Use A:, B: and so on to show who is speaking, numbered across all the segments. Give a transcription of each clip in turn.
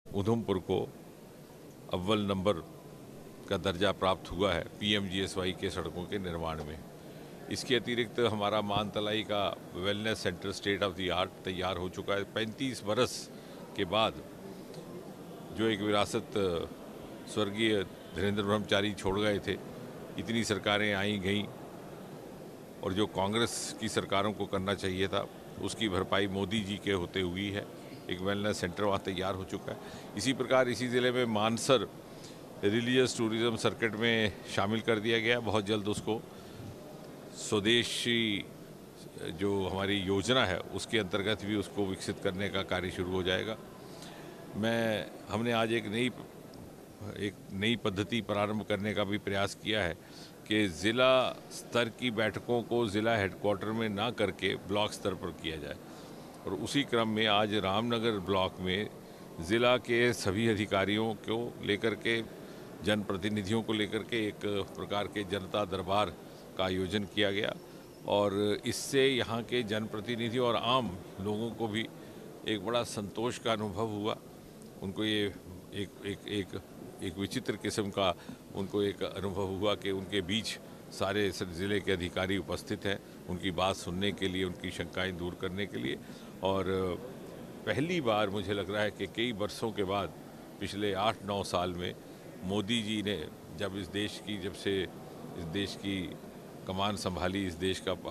A: उधमपुर को अव्वल नंबर का दर्जा प्राप्त हुआ है पीएमजीएसवाई के सड़कों के निर्माण में। इसके अतिरिक्त हमारा मानतलाई का wellness centre state of the art तैयार हो चुका है। 35 बरस के बाद जो एक विरासत स्वर्गीय धीरेन्द्र ब्रह्मचारी छोड़ गए थे, इतनी सरकारें आई गईं और जो कांग्रेस की सरकारों को करना चाहिए था उसकी भरपाई मोदी जी के होते हुई है। एक वेलनेस सेंटर वहाँ तैयार हो चुका है। इसी प्रकार इसी ज़िले में मानसर रिलीजियस टूरिज़्म सर्किट में शामिल कर दिया गया। बहुत जल्द उसको स्वदेशी जो हमारी योजना है उसके अंतर्गत भी उसको विकसित करने का कार्य शुरू हो जाएगा। हमने आज एक नई पद्धति प्रारंभ करने का भी प्रयास किया है कि ज़िला स्तर की बैठकों को ज़िला हेडक्वार्टर में ना करके ब्लॉक स्तर पर किया जाए। और उसी क्रम में आज रामनगर ब्लॉक में ज़िला के सभी अधिकारियों को लेकर के, जनप्रतिनिधियों को लेकर के एक प्रकार के जनता दरबार का आयोजन किया गया और इससे यहाँ के जनप्रतिनिधि और आम लोगों को भी एक बड़ा संतोष का अनुभव हुआ। उनको ये एक विचित्र किस्म का उनको एक अनुभव हुआ कि उनके बीच सारे ज़िले के अधिकारी उपस्थित हैं, उनकी बात सुनने के लिए, उनकी शंकाएं दूर करने के लिए। और पहली बार मुझे लग रहा है कि कई वर्षों के बाद पिछले 8-9 साल में मोदी जी ने जब से इस देश की कमान संभाली, इस देश का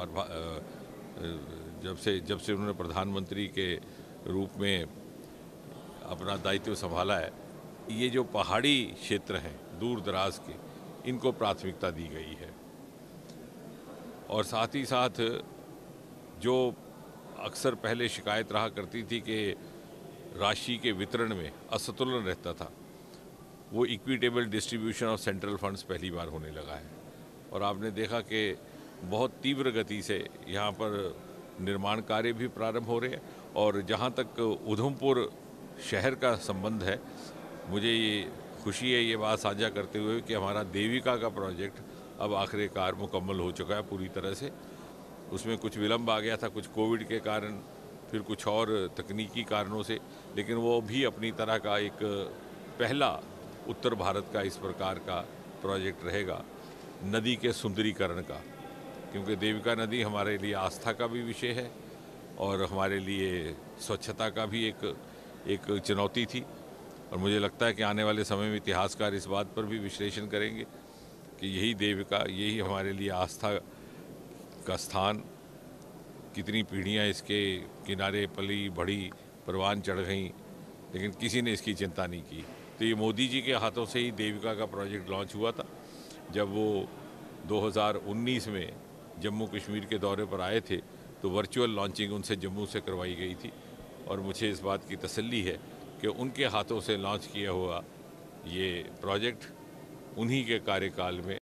A: जब से उन्होंने प्रधानमंत्री के रूप में अपना दायित्व संभाला है, ये जो पहाड़ी क्षेत्र हैं दूर दराज के, इनको प्राथमिकता दी गई है। और साथ ही साथ जो अक्सर पहले शिकायत रहा करती थी कि राशि के वितरण में असंतुलन रहता था, वो equitable distribution of central funds पहली बार होने लगा है। और आपने देखा कि बहुत तीव्र गति से यहाँ पर निर्माण कार्य भी प्रारंभ हो रहे हैं। और जहाँ तक उधमपुर शहर का संबंध है, मुझे ये खुशी है ये बात साझा करते हुए कि हमारा देविका का प्रोजेक्ट अब आखिरकार मुकम्मल हो चुका है पूरी तरह से। उसमें कुछ विलम्ब आ गया था, कुछ कोविड के कारण, फिर कुछ और तकनीकी कारणों से, लेकिन वो भी अपनी तरह का एक पहला उत्तर भारत का इस प्रकार का प्रोजेक्ट रहेगा नदी के सुंदरीकरण का, क्योंकि देविका नदी हमारे लिए आस्था का भी विषय है और हमारे लिए स्वच्छता का भी एक चुनौती थी। और मुझे लगता है कि आने वाले समय में इतिहासकार इस बात पर भी विश्लेषण करेंगे कि यही देविका, यही हमारे लिए आस्था का स्थान, कितनी पीढ़ियां इसके किनारे पली बढ़ी, परवान चढ़ गईं, लेकिन किसी ने इसकी चिंता नहीं की। तो ये मोदी जी के हाथों से ही देविका का प्रोजेक्ट लॉन्च हुआ था। जब वो 2019 में जम्मू कश्मीर के दौरे पर आए थे तो वर्चुअल लॉन्चिंग उनसे जम्मू से करवाई गई थी। और मुझे इस बात की तसल्ली है कि उनके हाथों से लॉन्च किया हुआ ये प्रोजेक्ट उन्हीं के कार्यकाल में